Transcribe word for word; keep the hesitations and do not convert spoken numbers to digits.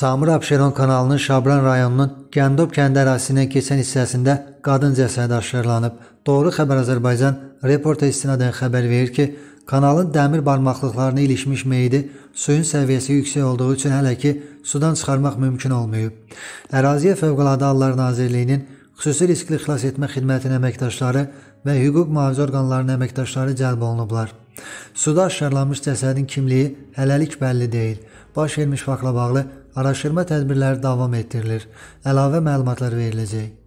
Samur Abşeron kanalının Şabran rayonunun Gəndab kəndi ərazisindən keçən hissəsində qadın cəsədi aşkarlanıb. Doğru Xəbər Azərbaycan reporta istinadən xəbər verir ki, kanalın dəmir barmaqlıqlarına ilişmiş meyidi suyun səviyyəsi yüksək olduğu üçün hələ ki sudan çıxarmaq mümkün olmayıb. Əraziyə Fövqəladə Hallar Nazirliyinin xüsusi riskli xilas etmə xidmətinin əməkdaşları və hüquq mühafizə orqanlarının əməkdaşları cəlb olunublar. Suda aşkarlanmış cəsədin kimliyi hələlik bəlli deyil. Baş vermiş faktla bağlı araşdırma tədbirləri davam etdirilir. Əlavə məlumatlar veriləcək.